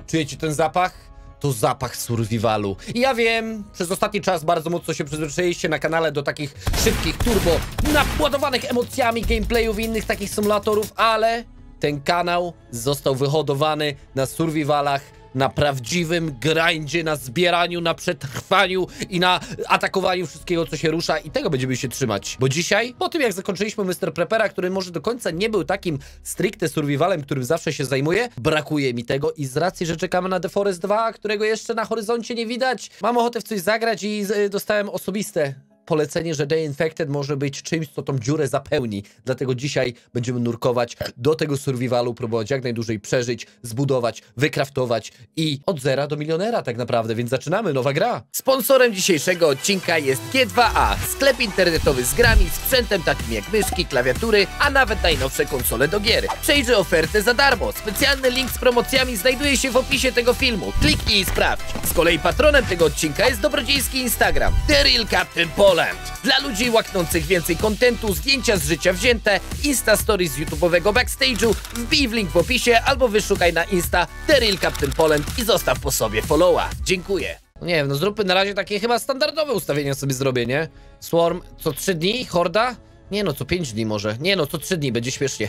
Czujecie ten zapach? To zapach survivalu. I ja wiem, przez ostatni czas bardzo mocno się przyzwyczailiście na kanale do takich szybkich, turbo, naładowanych emocjami, gameplayów i innych takich symulatorów, ale ten kanał został wyhodowany na survivalach, na prawdziwym grindzie, na zbieraniu, na przetrwaniu i na atakowaniu wszystkiego, co się rusza, i tego będziemy się trzymać. Bo dzisiaj, po tym jak zakończyliśmy Mr. Prepera, który może do końca nie był takim stricte survivalem, którym zawsze się zajmuję, brakuje mi tego i z racji, że czekamy na The Forest 2, którego jeszcze na horyzoncie nie widać, mam ochotę w coś zagrać i dostałem osobiste polecenie, że The Infected może być czymś, co tą dziurę zapełni. Dlatego dzisiaj będziemy nurkować do tego survivalu, próbować jak najdłużej przeżyć, zbudować, wykraftować i od zera do milionera tak naprawdę, więc zaczynamy, nowa gra. Sponsorem dzisiejszego odcinka jest G2A, sklep internetowy z grami, sprzętem takim jak myszki, klawiatury, a nawet najnowsze konsole do gier. Przejrzyj ofertę za darmo. Specjalny link z promocjami znajduje się w opisie tego filmu. Kliknij i sprawdź. Z kolei patronem tego odcinka jest dobrodziejski Instagram The Real Captain Poland. Dla ludzi łaknących więcej kontentu, zdjęcia z życia wzięte, Insta Stories z YouTube'owego backstage'u, wbij w link w opisie albo wyszukaj na Insta The Real Captain Poland i zostaw po sobie followa. Dziękuję. No nie wiem, no zróbmy na razie takie chyba standardowe ustawienia sobie zrobię, nie? Swarm co 3 dni? Horda? Nie no, co 5 dni może. Nie no, co 3 dni, będzie śmiesznie.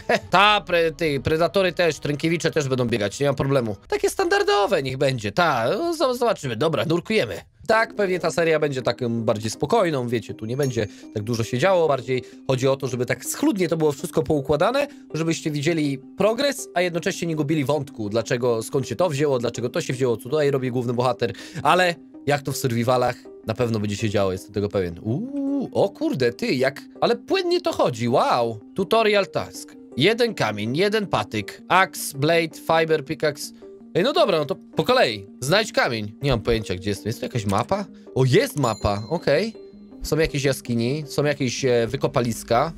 Predatory też, Trękiewicze też będą biegać, nie ma problemu. Takie standardowe niech będzie, no, zobaczymy. Dobra, nurkujemy. Tak, pewnie ta seria będzie taką bardziej spokojną, wiecie, tu nie będzie tak dużo się działo, bardziej chodzi o to, żeby tak schludnie to było wszystko poukładane, żebyście widzieli progres, a jednocześnie nie gubili wątku, dlaczego, skąd się to wzięło, dlaczego to się wzięło, co tutaj robi główny bohater, ale jak to w survivalach na pewno będzie się działo, jestem tego pewien. O kurde, ale płynnie to chodzi, wow. Tutorial task. 1 kamień, 1 patyk, axe, blade, fiber, pickaxe. Ej, no dobra, no to po kolei. Znajdź kamień. Nie mam pojęcia, gdzie jest. Jest to jakaś mapa? O, jest mapa, okej. Są jakieś jaskini, są jakieś wykopaliska.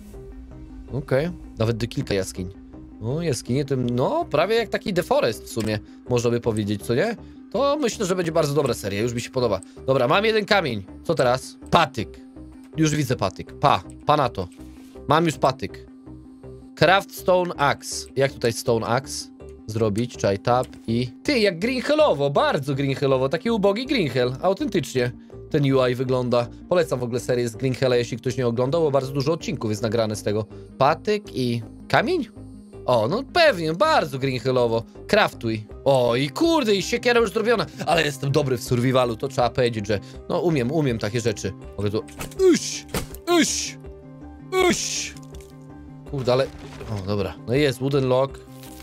Okej, nawet kilka jaskiń. O, jaskinie tym, no, prawie jak taki The Forest w sumie, można by powiedzieć, co nie? To myślę, że będzie bardzo dobra seria, już mi się podoba. Dobra, mam 1 kamień. Co teraz? Patyk. Już widzę patyk. Pa na to. Mam już patyk. Craft Stone Axe. Jak tutaj Stone Axe zrobić? Czaj, tap i... jak Green Hellowo, bardzo Green Hellowo. Taki ubogi Green Hell, autentycznie. Ten UI wygląda. Polecam w ogóle serię z Green Hella, jeśli ktoś nie oglądał, bo bardzo dużo odcinków jest nagrane z tego. Patyk i... kamień? O, no pewnie, bardzo Green Hellowo. Craftuj. O, i kurde, i siekiera już zrobiona. Ale jestem dobry w survivalu, to trzeba powiedzieć, że... no, umiem takie rzeczy. Mogę tu... Uś! Kurde, ale... o, dobra. No jest, wooden log.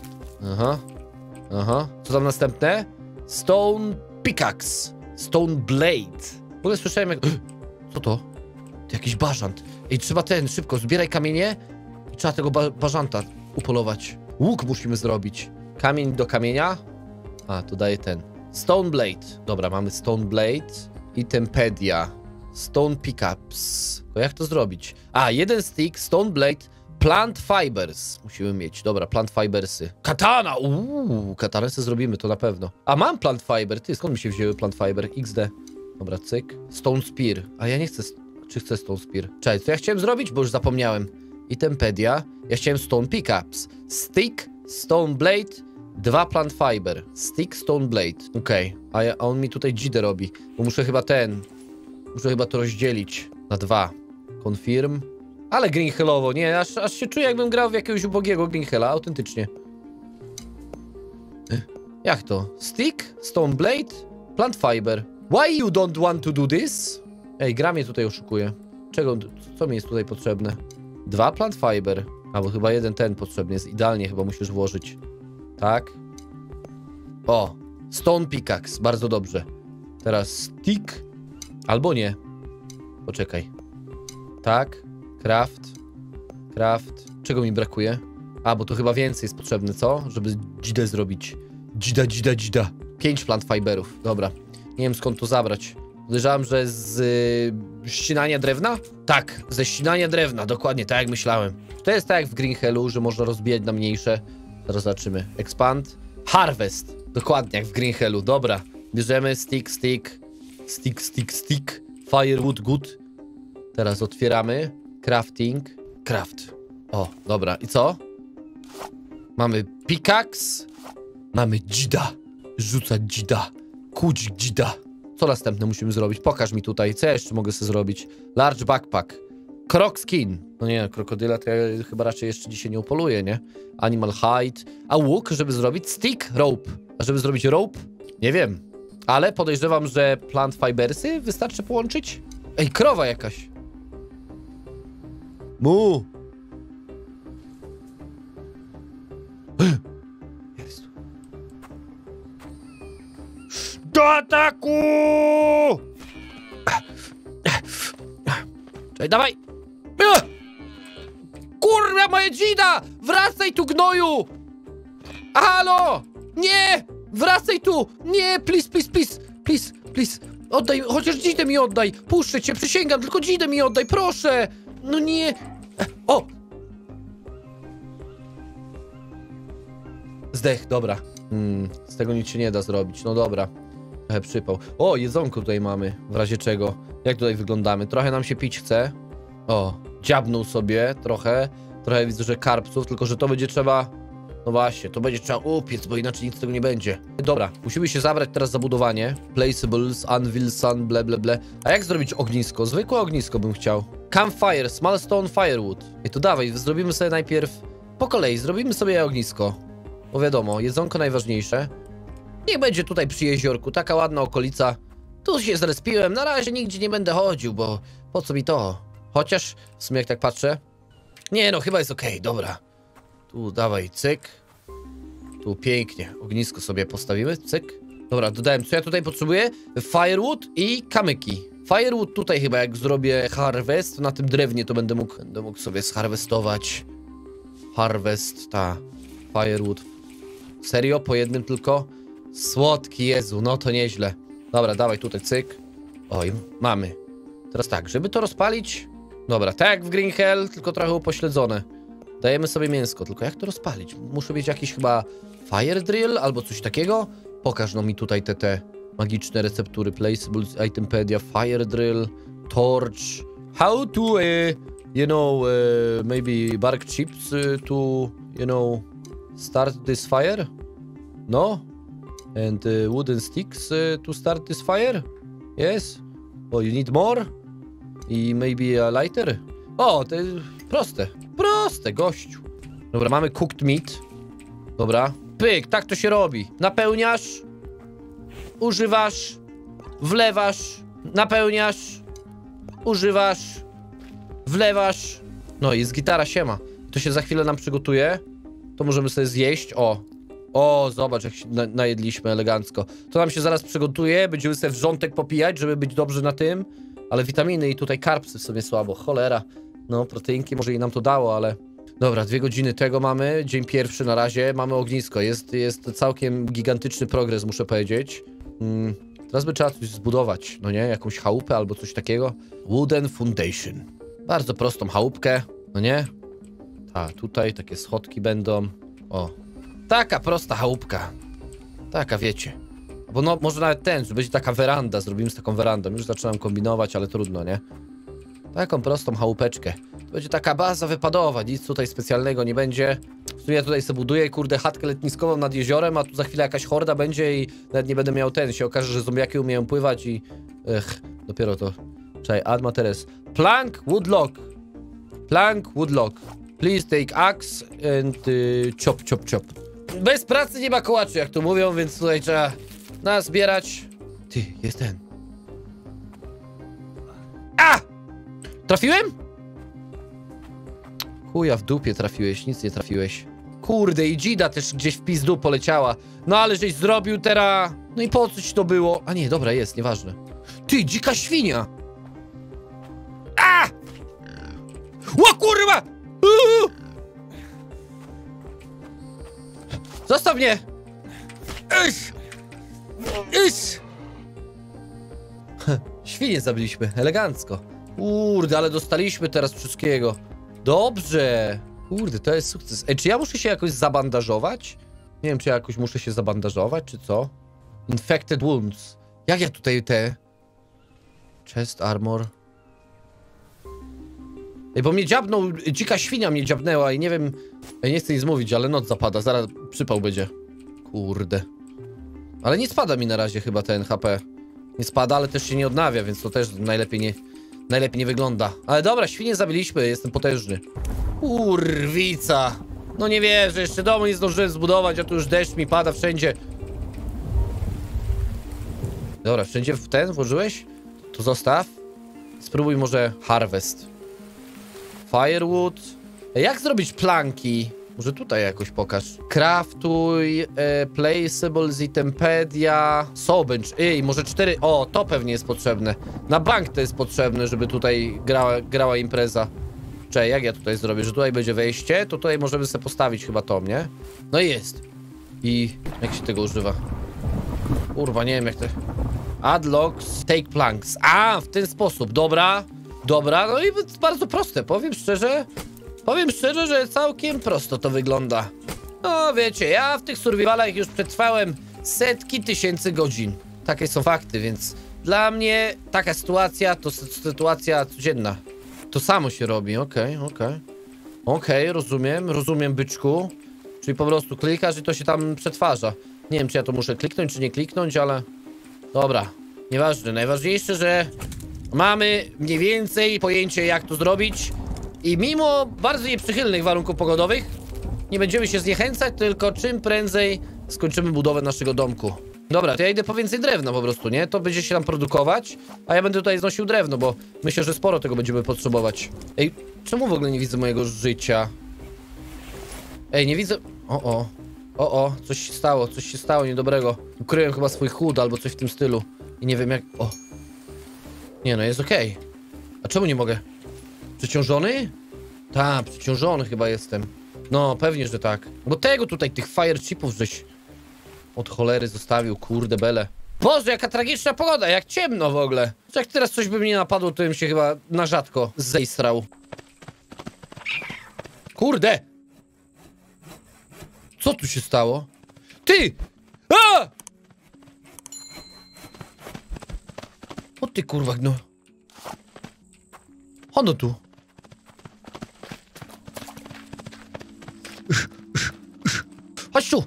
Aha. Co tam następne? Stone pickaxe. Stone blade. W ogóle słyszałem jak... co to? To jakiś bażant. Ej, trzeba szybko, zbieraj kamienie i trzeba tego bażanta upolować. Łuk musimy zrobić. Kamień do kamienia. A, tu daje ten. Stone blade. Dobra, mamy stone blade i tempedia. Stone pickups. To jak to zrobić? A, 1 stick, stone blade, plant fibers. Musimy mieć. Dobra, plant fibersy. Katana! Katanę sobie zrobimy, to na pewno. A, mam plant fiber. Skąd mi się wzięły plant fiber? XD. Dobra, cyk. Stone spear. A ja nie chcę... czy chcę stone spear? Czekaj, co ja chciałem zrobić? Bo już zapomniałem. I tempedia. Ja chciałem stone pickups. Stick, stone blade, 2 plant fiber. Stick, stone blade. Okej. A on mi tutaj dzidę robi. Bo muszę chyba to rozdzielić na 2. Confirm. Ale Green Hellowo, nie, aż się czuję, jakbym grał w jakiegoś ubogiego Green Hella, autentycznie. Jak to? Stick, stone blade, plant fiber. Why you don't want to do this? Ej, gra mnie tutaj oszukuje. Co mi jest tutaj potrzebne? 2 plant fiber. Albo chyba 1 ten potrzebny jest. Idealnie chyba musisz włożyć. Tak. O, stone pickaxe, bardzo dobrze. Teraz stick. Albo nie. Poczekaj. Tak. Craft. Czego mi brakuje? A, bo tu chyba więcej jest potrzebne, co? Żeby dzidę zrobić. Dzida. 5 plant fiberów. Dobra. Nie wiem, skąd to zabrać. Podejrzewam, że z ścinania drewna? Tak, ze ścinania drewna. Dokładnie tak jak myślałem. To jest tak jak w Green Hellu, że można rozbijać na mniejsze. Zaraz zobaczymy. Expand. Harvest. Dokładnie jak w Green Hellu. Dobra. Bierzemy stick. Firewood, good. Teraz otwieramy. Crafting. Craft. O, dobra. I co? Mamy pickaxe. Mamy dzida. Rzucać dzida. Kuć dzida. Co następne musimy zrobić? Pokaż mi tutaj, co ja jeszcze mogę sobie zrobić? Large backpack. Krok skin. No nie, krokodyla to ja chyba raczej jeszcze dzisiaj nie upoluję, nie? Animal hide. A łuk, żeby zrobić stick, rope. A żeby zrobić rope? Nie wiem. Ale podejrzewam, że plant fibersy wystarczy połączyć? Ej, krowa jakaś. Mu. Jest. Do ataku! Czekaj, dawaj! Kurwa, moje dzida! Wracaj tu, gnoju! Halo! Nie! Wracaj tu! Nie, please, please, please! Please, please! Oddaj, chociaż dzidę mi oddaj! Puszczę cię, przysięgam, tylko dzidę mi oddaj, proszę! No nie! O! Zdech, dobra. Z tego nic się nie da zrobić, no dobra. Trochę przypał. O, jedzonko tutaj mamy, w razie czego. Jak tutaj wyglądamy? Trochę nam się pić chce. O, dziabnął sobie trochę. Trochę widzę, że karpców, tylko że to będzie trzeba... No właśnie, to będzie trzeba upiec, bo inaczej nic z tego nie będzie. Dobra, musimy się zabrać teraz za budowanie. Placeables, anvil, sun, ble, ble, ble. A jak zrobić ognisko? Zwykłe ognisko bym chciał. Campfire, small stone firewood. I to dawaj, zrobimy sobie najpierw... Po kolei, zrobimy sobie ognisko. Bo wiadomo, jedzonko najważniejsze. Niech będzie tutaj przy jeziorku, taka ładna okolica. Tu się zrespiłem, na razie nigdzie nie będę chodził, bo po co mi to? Chociaż, w sumie jak tak patrzę... Nie no, chyba jest okej, dobra. Tu dawaj, cyk. Tu pięknie, ognisko sobie postawimy, cyk. Dobra, dodałem, co ja tutaj potrzebuję? Firewood i kamyki. Firewood tutaj chyba, jak zrobię harvest, na tym drewnie to będę mógł sobie zharwestować. Harvest, ta. Firewood. Serio? Po jednym tylko? Słodki Jezu, no to nieźle. Dobra, dawaj tutaj, cyk. Oj, mamy. Teraz tak, żeby to rozpalić... Dobra, tak jak w Green Hell, tylko trochę upośledzone. Dajemy sobie mięsko, tylko jak to rozpalić? Muszę mieć jakiś chyba fire drill albo coś takiego? Pokaż no mi tutaj te magiczne receptury. Placeables, itempedia, fire drill, torch. How to, you know, maybe bark chips to, you know, start this fire? No? And wooden sticks to start this fire? Yes? Oh, you need more? I maybe a lighter? O, to jest proste. Proste, gościu. Dobra, mamy cooked meat. Dobra. Pyk, tak to się robi. Napełniasz, używasz, wlewasz, napełniasz, używasz, wlewasz. No i jest gitara, siema. To się za chwilę nam przygotuje. To możemy sobie zjeść. O, zobacz, jak się najedliśmy elegancko. To nam się zaraz przygotuje. Będziemy sobie wrzątek popijać, żeby być dobrze na tym. Ale witaminy i tutaj karpsy w sobie słabo. Cholera. No, proteinki może i nam to dało, ale... Dobra, 2 godziny tego mamy. Dzień pierwszy na razie. Mamy ognisko. Jest całkiem gigantyczny progres, muszę powiedzieć. Teraz by trzeba coś zbudować. No nie? Jakąś chałupę albo coś takiego. Wooden foundation. Bardzo prostą chałupkę. No nie? Tak, tutaj takie schodki będą. O. Taka prosta chałupka. Taka, wiecie. Bo no, może nawet że będzie taka weranda. Zrobimy z taką werandą. Już zaczynam kombinować, ale trudno, nie? Taką prostą chałupeczkę. To będzie taka baza wypadowa. Nic tutaj specjalnego nie będzie. W sumie ja tutaj sobie buduję, kurde, chatkę letniskową nad jeziorem, a tu za chwilę jakaś horda będzie i nawet nie będę miał się okaże, że zombiaki umieją pływać i... dopiero to... Czekaj, add materials. Plank, wood log. Plank, wood log. Please take axe and chop, chop, chop. Bez pracy nie ma kołaczy, jak to mówią, więc tutaj trzeba nazbierać. Ty, jest ten. A! Trafiłem? Chuja, w dupie trafiłeś, nic nie trafiłeś. Kurde, i dzida też gdzieś w pizdu poleciała. No ale żeś zrobił teraz. No i po coś to było? A nie, dobra, jest, nieważne. Ty, dzika świnia! A! O kurwa! Zostaw mnie! Iś! Iś! Świnie zabiliśmy, elegancko. Kurde, ale dostaliśmy teraz wszystkiego. Dobrze. Kurde, to jest sukces. Ej, czy ja muszę się jakoś zabandażować? Nie wiem, czy ja jakoś muszę się zabandażować, czy co? Infected wounds. Jak ja tutaj Chest armor. Ej, bo mnie dziabnął, dzika świnia mnie dziabnęła i nie wiem... Ej, nie chcę nic mówić, ale noc zapada, zaraz przypał będzie. Kurde. Ale nie spada mi na razie chyba ten HP. Nie spada, ale też się nie odnawia, więc to też najlepiej nie wygląda. Ale dobra, świnie zabiliśmy, jestem potężny. Kurwica. No nie wierzę, jeszcze domu nie zdążyłem zbudować, a tu już deszcz mi pada wszędzie. Dobra, wszędzie w ten włożyłeś? To zostaw. Spróbuj może harvest. Firewood. Jak zrobić planki? Może tutaj jakoś pokaż. Craftuj, placeable z itempedia, sawbench. Ej, może 4. O, to pewnie jest potrzebne. Na bank to jest potrzebne, żeby tutaj grała impreza. Czekaj, jak ja tutaj zrobię? Że tutaj będzie wejście, to tutaj możemy sobie postawić chyba to, nie? No i jest. I jak się tego używa? Kurwa, nie wiem jak to... Add logs, take planks. A, w ten sposób, dobra. Dobra, no i bardzo proste, powiem szczerze, że całkiem prosto to wygląda. No wiecie, ja w tych survivalach już przetrwałem setki tysięcy godzin. Takie są fakty, więc dla mnie taka sytuacja to sytuacja codzienna. To samo się robi, okej, rozumiem byczku. Czyli po prostu klikasz i to się tam przetwarza. Nie wiem, czy ja to muszę kliknąć, czy nie kliknąć, ale... Dobra, nieważne, najważniejsze, że mamy mniej więcej pojęcie, jak to zrobić. I mimo bardzo nieprzychylnych warunków pogodowych nie będziemy się zniechęcać, tylko czym prędzej skończymy budowę naszego domku. Dobra, to ja idę po więcej drewna po prostu, nie? To będzie się tam produkować, a ja będę tutaj znosił drewno, bo myślę, że sporo tego będziemy potrzebować. Ej, czemu w ogóle nie widzę mojego życia? Ej, nie widzę... coś się stało niedobrego. Ukryłem chyba swój HUD albo coś w tym stylu. I nie wiem jak... O! Nie no, jest okej. A czemu nie mogę? Przeciążony? Tak, przeciążony chyba jestem. No, pewnie, że tak. Bo tego tutaj, tych fire chipów żeś od cholery zostawił, kurde bele. Boże, jaka tragiczna pogoda, jak ciemno w ogóle. Jak teraz coś by mnie napadło, to bym się chyba na rzadko zejstrał. Kurde! Co tu się stało? Ty! A! O ty kurwa, no. Ono tu. Chodź tu!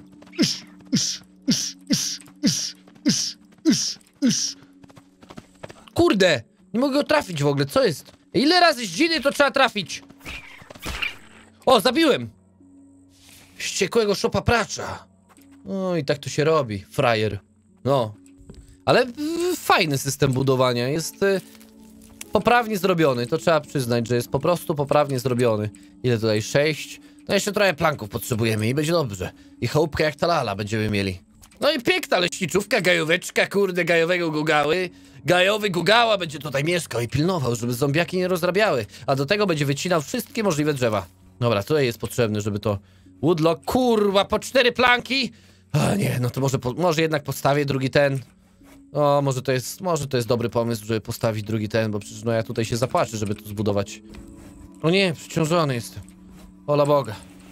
Kurde! Nie mogę go trafić w ogóle, co jest? Ile razy ździny to trzeba trafić? O, zabiłem! Wściekłego szopapracza. No i tak to się robi, frajer. No. Ale fajny system budowania, jest poprawnie zrobiony, to trzeba przyznać, że jest po prostu poprawnie zrobiony. Ile tutaj? 6? No jeszcze trochę planków potrzebujemy i będzie dobrze. I chałupkę jak ta lala będziemy mieli. No i piękna leśniczówka, gajóweczka, kurde, gajowego gugały. Gajowy gugała będzie tutaj mieszkał i pilnował, żeby zombiaki nie rozrabiały. A do tego będzie wycinał wszystkie możliwe drzewa. Dobra, tutaj jest potrzebny, żeby to... Woodlock, kurwa, po 4 planki? A nie, no to może jednak postawię drugi ten. O, może to jest dobry pomysł, żeby postawić drugi ten, bo przecież no ja tutaj się zapłaczę, żeby to zbudować. O nie, przeciążony jestem. Ola Boga.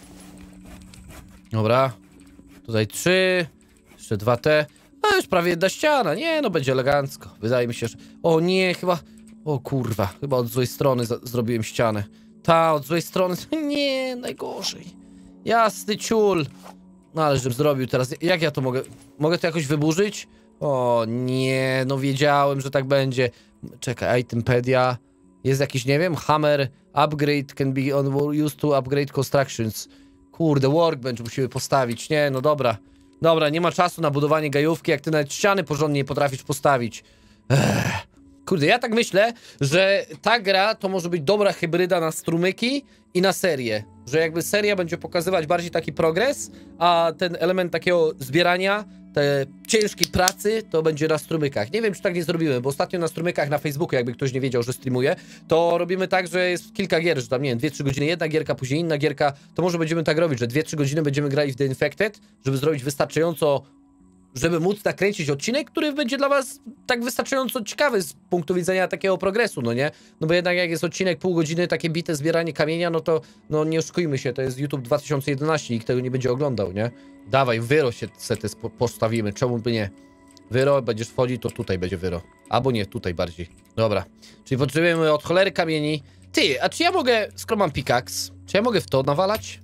Dobra. Tutaj 3. Jeszcze 2 te. A już prawie jedna ściana. Nie, no będzie elegancko. Wydaje mi się, że... O nie, chyba... O kurwa, chyba od złej strony zrobiłem ścianę. Ta, od złej strony... Nie, najgorzej. Jasny ciul. No ale żebym zrobił teraz... Jak ja to mogę... Mogę to jakoś wyburzyć? O nie, no wiedziałem, że tak będzie. Czekaj, itempedia. Jest jakiś, nie wiem, hammer upgrade can be used to upgrade constructions. Kurde, workbench musimy postawić. Nie, no dobra. Dobra, nie ma czasu na budowanie gajówki, jak ty nawet ściany porządnie nie potrafisz postawić. Kurde, ja tak myślę, że ta gra to może być dobra hybryda na strumyki i na serię. Że jakby seria będzie pokazywać bardziej taki progres, a ten element takiego zbierania, te ciężkiej pracy, to będzie na strumykach. Nie wiem, czy tak nie zrobimy, bo ostatnio na strumykach na Facebooku, jakby ktoś nie wiedział, że streamuję, to robimy tak, że jest kilka gier, że tam, nie wiem, 2-3 godziny jedna gierka, później inna gierka, to może będziemy tak robić, że 2-3 godziny będziemy grali w The Infected, żeby zrobić wystarczająco, żeby móc nakręcić odcinek, który będzie dla was tak wystarczająco ciekawy z punktu widzenia takiego progresu, no nie? No bo jednak jak jest odcinek pół godziny, takie bite zbieranie kamienia, no to, no nie oszukujmy się, to jest YouTube 2011, nikt tego nie będzie oglądał, nie? Dawaj, wyro się sety postawimy, czemu by nie? Wyro, będziesz wchodzić, to tutaj będzie wyro. Albo nie, tutaj bardziej. Dobra, czyli potrzebujemy od cholery kamieni. Ty, a czy ja mogę, skoro mam pickaxe, czy ja mogę w to nawalać?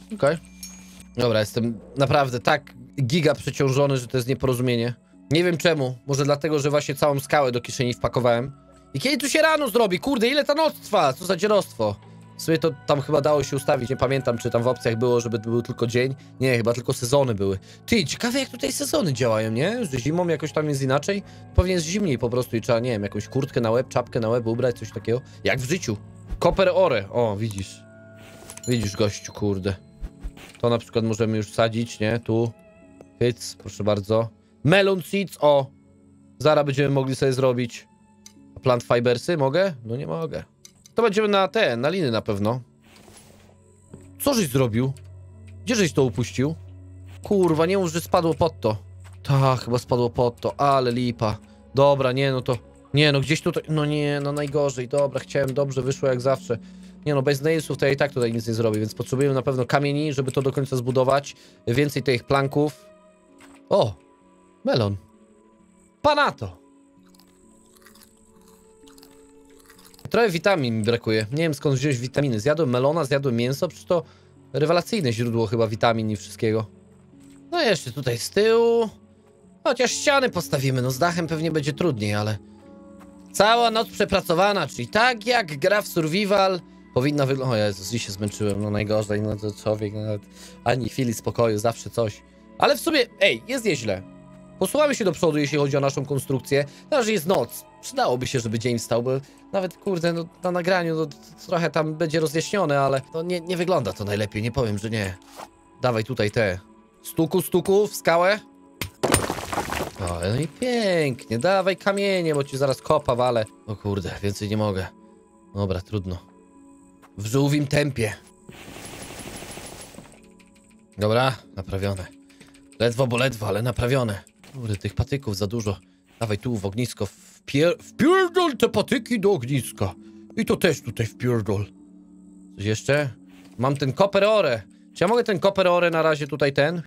Okej. Dobra, jestem naprawdę tak giga przeciążony, że to jest nieporozumienie. Nie wiem czemu. Może dlatego, że właśnie całą skałę do kieszeni wpakowałem. I kiedy tu się rano zrobi? Kurde, ile ta noc trwa? Co za dzierostwo? W sumie to tam chyba dało się ustawić. Nie pamiętam, czy tam w opcjach było, żeby był tylko dzień. Nie, chyba tylko sezony były. Ty, ciekawe jak tutaj sezony działają, nie? Że zimą jakoś tam jest inaczej. Pewnie jest zimniej po prostu i trzeba, nie wiem, jakąś kurtkę na łeb, czapkę na łeb ubrać, coś takiego. Jak w życiu. Copper ore. O, widzisz. Widzisz, gościu, kurde. To na przykład możemy już sadzić, nie? Tu. Hyc, proszę bardzo. Melon seeds, o! Zaraz będziemy mogli sobie zrobić. A plant fibersy mogę? No nie mogę. To będziemy na liny na pewno. Co żeś zrobił? Gdzie żeś to upuścił? Kurwa, nie mów, że spadło pod to. Tak, chyba spadło pod to, ale lipa. Dobra, nie no to... Nie no, gdzieś tutaj... No nie, no najgorzej. Dobra, chciałem, dobrze, wyszło jak zawsze. Nie no, bez nailsów to ja i tak tutaj nic nie zrobię, więc potrzebujemy na pewno kamieni, żeby to do końca zbudować. Więcej tych planków. O! Melon. Panato! Trochę witamin mi brakuje. Nie wiem skąd wziąć witaminy. Zjadłem melona, zjadłem mięso, przecież to rewelacyjne źródło chyba witamin i wszystkiego. No jeszcze tutaj z tyłu. Chociaż ściany postawimy, no z dachem pewnie będzie trudniej, ale... Cała noc przepracowana, czyli tak jak gra w survival powinna wyglądać... O Jezus, dziś się zmęczyłem, no najgorzej, no to człowiek nawet ani chwili spokoju, zawsze coś. Ale w sumie, ej, jest nieźle. Posuwamy się do przodu, jeśli chodzi o naszą konstrukcję. No, że jest noc. Przydałoby się, żeby dzień wstał, bo nawet, kurde, no, na nagraniu no, trochę tam będzie rozjaśnione, ale to nie wygląda to najlepiej, nie powiem, że nie. Dawaj tutaj te. Stuku w skałę. O, no i pięknie. Dawaj kamienie, bo ci zaraz kopa walę. O kurde, więcej nie mogę. Dobra, trudno. W żółwim tempie. Dobra, naprawione. Ledwo, bo ledwo, ale naprawione. Kurde, tych patyków za dużo. Dawaj tu w ognisko. Wpierdol te patyki do ogniska. I to też tutaj wpierdol. Coś jeszcze? Mam ten copper ore. Czy ja mogę ten copper ore na razie tutaj ten?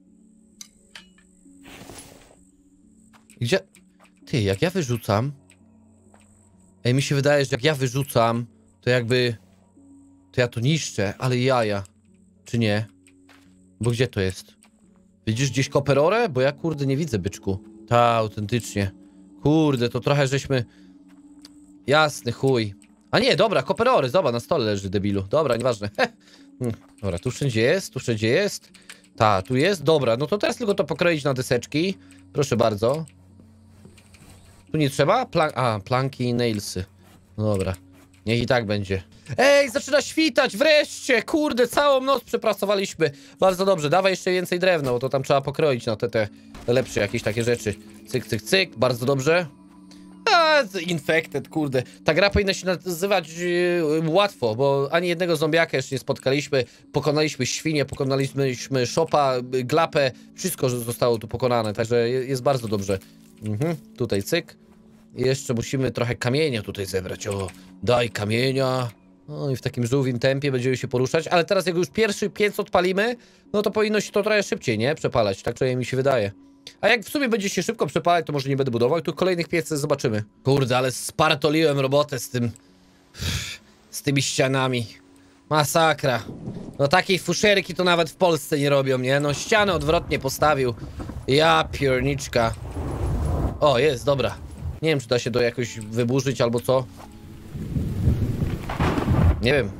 Gdzie? Ty, jak ja wyrzucam... Ej, mi się wydaje, że jak ja wyrzucam, to jakby... To ja to niszczę, ale jaja. Czy nie? Bo gdzie to jest? Widzisz gdzieś copper ore? Bo ja kurde nie widzę, byczku. Ta, autentycznie. Kurde, to trochę żeśmy... Jasny chuj. A nie, dobra, copper ore, zobacz, na stole leży, debilu. Dobra, nieważne. Dobra, tu wszędzie jest, tu wszędzie jest. Ta, tu jest, dobra, no to teraz tylko to pokroić na deseczki. Proszę bardzo. Tu nie trzeba? Planki i nailsy. No dobra, niech i tak będzie. Ej, zaczyna świtać, wreszcie! Kurde, całą noc przepracowaliśmy. Bardzo dobrze, dawaj jeszcze więcej drewna, bo to tam trzeba pokroić na te lepsze jakieś takie rzeczy. Cyk, cyk, cyk, bardzo dobrze. Infected, kurde. Ta gra powinna się nazywać łatwo, bo ani jednego zombiaka jeszcze nie spotkaliśmy. Pokonaliśmy świnie, pokonaliśmy szopa, glapę. Wszystko zostało tu pokonane, także jest bardzo dobrze. Tutaj cyk. I jeszcze musimy trochę kamienia tutaj zebrać. O, daj kamienia. No i w takim żółwim tempie będziemy się poruszać. Ale teraz jak już pierwszy piec odpalimy, no to powinno się to trochę szybciej, nie? Przepalać. Tak przynajmniej mi się wydaje. A jak w sumie będzie się szybko przepalać, to może nie będę budował. Tu kolejnych pieców zobaczymy. Kurde, ale spartoliłem robotę z tymi ścianami. Masakra. No takiej fuszerki to nawet w Polsce nie robią, nie? No ścianę odwrotnie postawił. Ja pierniczka. O, jest, dobra. Nie wiem, czy da się to jakoś wyburzyć albo co. Nie wiem.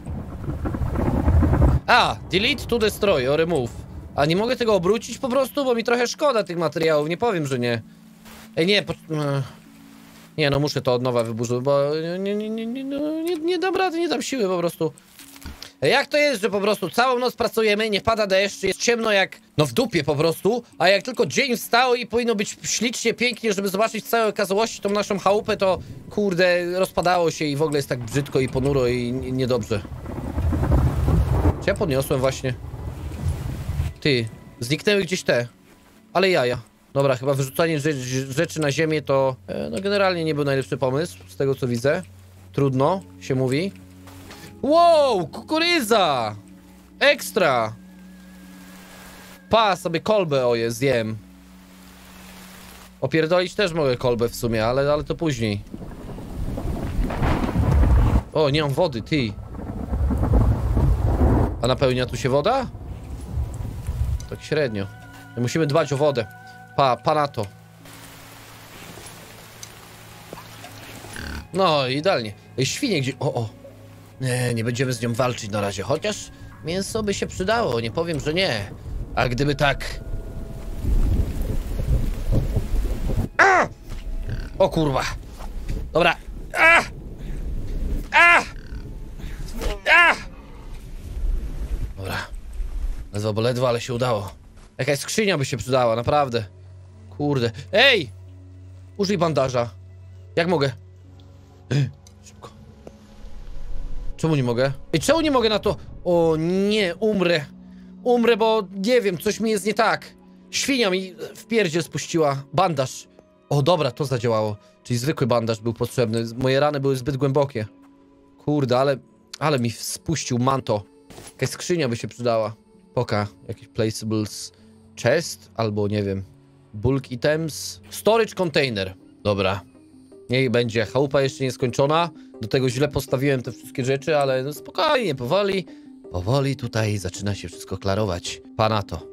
Delete to destroy or remove. A nie mogę tego obrócić po prostu, bo mi trochę szkoda tych materiałów, nie powiem, że nie. Ej, nie, nie, no muszę to od nowa wyburzyć, bo nie dam rady, nie dam siły po prostu. Jak to jest, że po prostu całą noc pracujemy, nie pada deszcz, jest ciemno jak, no w dupie po prostu, a jak tylko dzień wstał i powinno być ślicznie, pięknie, żeby zobaczyć w całej okazałości tą naszą chałupę, to kurde, rozpadało się i w ogóle jest tak brzydko i ponuro i niedobrze. Czy ja podniosłem właśnie? Ty, zniknęły gdzieś te. Ale jaja. Dobra, chyba wyrzucanie rzeczy na ziemię to... no generalnie nie był najlepszy pomysł, z tego co widzę. Trudno, się mówi. Wow, kukurydza! Ekstra! Pa, sobie kolbę zjem. Opierdolić też mogę kolbę w sumie, ale to później. O, nie mam wody, ty. A napełnia tu się woda? tak średnio. Musimy dbać o wodę. Pa na to. No, idealnie. Ej, świnie gdzie... O. Nie będziemy z nią walczyć na razie. Chociaż mięso by się przydało, nie powiem, że nie. A gdyby tak... A! O kurwa. Dobra. A! A! A! Dobra. Ledwo, ale się udało. Jakaś skrzynia by się przydała, naprawdę. Kurde. Ej! Użyj bandaża. Jak mogę? Szybko. Czemu nie mogę? Ej, czemu nie mogę na to? O nie, umrę. Umrę, bo nie wiem, coś mi jest nie tak. Świnia mi w pierdziel spuściła. Bandaż. O, dobra, to zadziałało. Czyli zwykły bandaż był potrzebny. Moje rany były zbyt głębokie. Kurde, ale mi spuścił manto. Jakaś skrzynia by się przydała. Poka, jakiś placeables chest, albo nie wiem. Bulk items. Storage container. Dobra. Niech będzie. Chałupa jeszcze nie skończona. Do tego źle postawiłem te wszystkie rzeczy, ale no spokojnie, powoli. Powoli tutaj zaczyna się wszystko klarować. Pana to.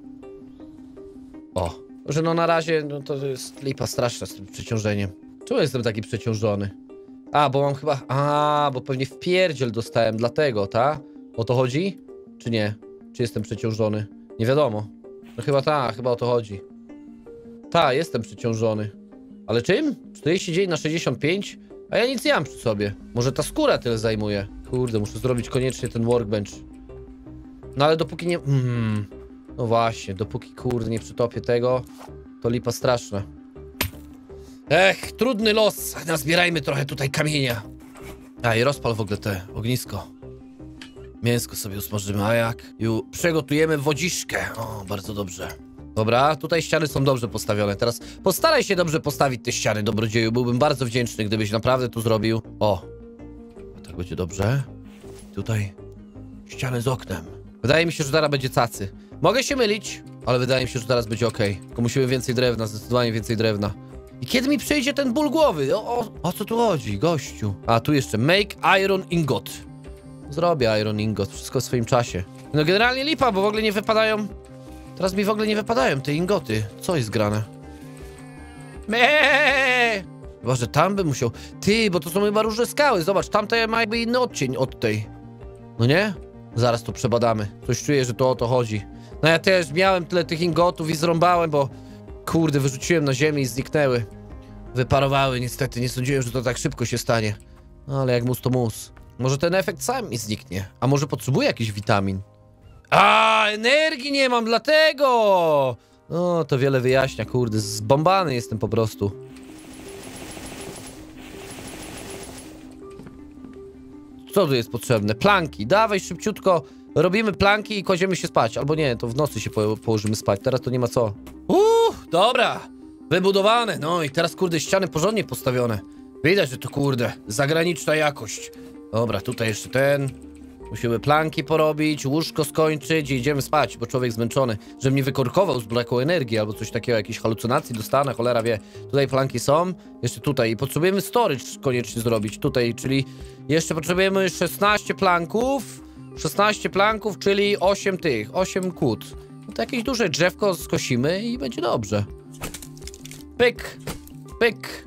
O. Że no na razie, no to jest lipa straszna z tym przeciążeniem. Czemu jestem taki przeciążony? A, bo mam chyba... A, bo pewnie wpierdziel dostałem, dlatego, ta? O to chodzi? Czy nie? Czy jestem przeciążony? Nie wiadomo. No chyba o to chodzi. Jestem przeciążony. Ale czym? 49 na 65? A ja nic nie mam przy sobie. Może ta skóra tyle zajmuje. Kurde, muszę zrobić koniecznie ten workbench. No ale dopóki nie... No właśnie, dopóki kurde nie przytopię tego, to lipa straszna. Ech, trudny los. Nazbierajmy trochę tutaj kamienia. A i rozpal w ogóle te ognisko. Mięsko sobie usmażymy, a jak? I przygotujemy wodziszkę. O, bardzo dobrze. Dobra, tutaj ściany są dobrze postawione. Teraz postaraj się dobrze postawić te ściany, dobrodzieju. Byłbym bardzo wdzięczny, gdybyś naprawdę to zrobił. O, a tak będzie dobrze. Tutaj ściany z oknem. Wydaje mi się, że zaraz będzie cacy. Mogę się mylić, ale wydaje mi się, że zaraz będzie ok. Tylko musimy więcej drewna, zdecydowanie więcej drewna. I kiedy mi przyjdzie ten ból głowy? O co tu chodzi, gościu? A, tu jeszcze make iron ingot. Zrobię iron ingot, wszystko w swoim czasie. No generalnie lipa, bo w ogóle nie wypadają... Teraz mi w ogóle nie wypadają te ingoty. Co jest grane? Boże, tam bym musiał... Ty, bo to są chyba różne skały. Zobacz, tamte ma jakby inny odcień od tej. No nie? Zaraz to przebadamy. Coś czuję, że to o to chodzi. No ja też miałem tyle tych ingotów i zrąbałem, bo... Kurde, wyrzuciłem na ziemię i zniknęły. Wyparowały niestety. Nie sądziłem, że to tak szybko się stanie. No, ale jak mus to mus. Może ten efekt sam mi zniknie. A może potrzebuję jakiś witamin? A, energii nie mam, dlatego! No, to wiele wyjaśnia, kurde. Zbombany jestem po prostu. Co tu jest potrzebne? Planki. Dawaj szybciutko. Robimy planki i kładziemy się spać. Albo nie, to w nocy się położymy spać. Teraz to nie ma co. Dobra. Wybudowane. No i teraz, kurde, ściany porządnie postawione. Widać, że to, kurde, zagraniczna jakość. Dobra, tutaj jeszcze ten. Musimy planki porobić, łóżko skończyć i idziemy spać, bo człowiek zmęczony. Żebym nie wykorkował z braku energii albo coś takiego, jakiejś halucynacji dostanę, cholera wie. Tutaj planki są, jeszcze tutaj. I potrzebujemy storage koniecznie zrobić tutaj, czyli jeszcze potrzebujemy 16 planków. 16 planków, czyli 8 kłód. No to jakieś duże drzewko skosimy i będzie dobrze. Pyk, pyk.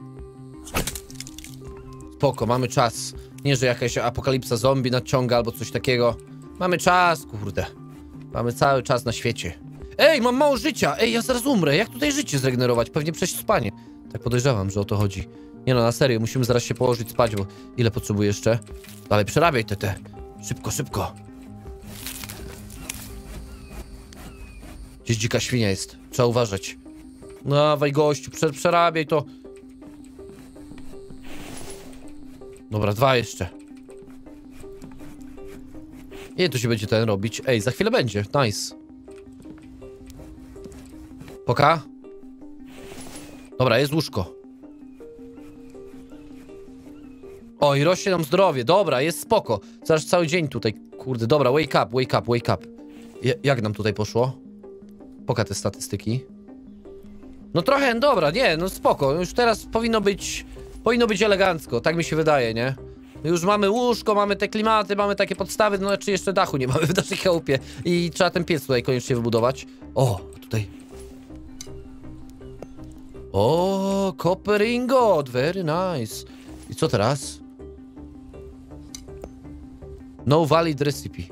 Spoko, mamy czas. Nie, że jakaś apokalipsa zombie nadciąga albo coś takiego. Mamy czas, kurde. Mamy cały czas na świecie. Ej, mam mało życia! Ej, ja zaraz umrę. Jak tutaj życie zregenerować? Pewnie przez spanie. Tak podejrzewam, że o to chodzi. Nie no, na serio, musimy zaraz się położyć spać, bo ile potrzebuję jeszcze? Dalej, przerabiaj te. Szybko, szybko. Gdzieś dzika świnia jest. Trzeba uważać. Dawaj, gościu, przerabiaj to. Dobra, 2 jeszcze. Ile tu się będzie ten robić? Ej, za chwilę będzie. Nice. Poka. Dobra, jest łóżko. O, i rośnie nam zdrowie. Dobra, jest spoko. Zaraz cały dzień tutaj. Kurde, dobra, wake up. Jak nam tutaj poszło? Poka te statystyki. No trochę, dobra, nie, no spoko. Już teraz powinno być elegancko. Tak mi się wydaje, nie? Już mamy łóżko, mamy te klimaty, mamy takie podstawy, no czy jeszcze dachu nie mamy w naszej chałupie. I trzeba ten piec tutaj koniecznie wybudować. O, tutaj. O, copper ingot, very nice. I co teraz? No valid recipe.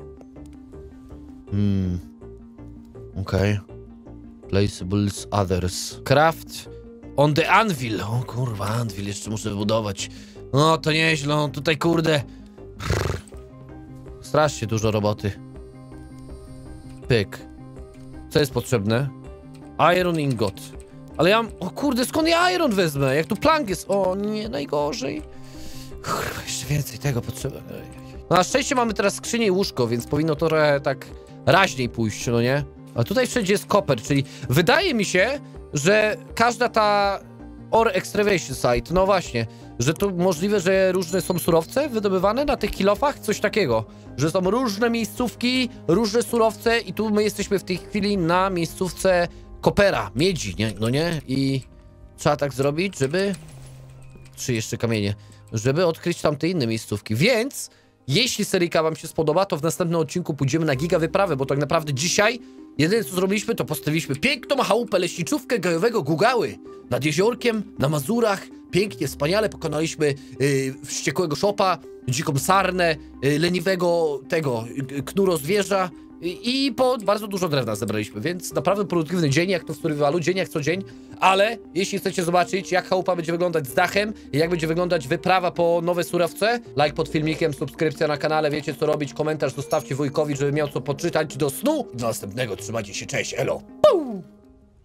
Okej. Placeables others. Craft on the anvil. O kurwa, anvil jeszcze muszę wybudować. No to nieźle, no tutaj kurde. Strasznie dużo roboty. Pyk. Co jest potrzebne? Iron ingot. Ale ja mam... O kurde, skąd ja iron wezmę? Jak tu plank jest? O nie, najgorzej. Kurwa, jeszcze więcej tego potrzeba. No na szczęście mamy teraz skrzynię i łóżko, więc powinno to trochę tak raźniej pójść, no nie? A tutaj wszędzie jest copper, czyli wydaje mi się, że każda ta ore excavation site, no właśnie, że to możliwe, że różne są surowce wydobywane na tych kilofach, coś takiego, że są różne miejscówki, różne surowce i tu my jesteśmy w tej chwili na miejscówce kopera, miedzi, nie? No nie? I trzeba tak zrobić, żeby... Czy jeszcze kamienie? Żeby odkryć tamte inne miejscówki, więc... Jeśli seryjka wam się spodoba, to w następnym odcinku pójdziemy na giga wyprawę, bo tak naprawdę dzisiaj jedyne co zrobiliśmy, to postawiliśmy piękną chałupę, leśniczówkę gajowego Gugały nad jeziorkiem, na Mazurach. Pięknie, wspaniale pokonaliśmy wściekłego szopa, dziką sarnę, leniwego tego knuro zwierza i bardzo dużo drewna zebraliśmy, więc naprawdę produktywny dzień, jak to w survivalu, dzień jak co dzień, ale jeśli chcecie zobaczyć, jak chałupa będzie wyglądać z dachem i jak będzie wyglądać wyprawa po nowe surowce, like pod filmikiem, subskrypcja na kanale, wiecie co robić, komentarz zostawcie wujkowi, żeby miał co poczytać do snu. Do następnego, trzymajcie się, cześć, elo!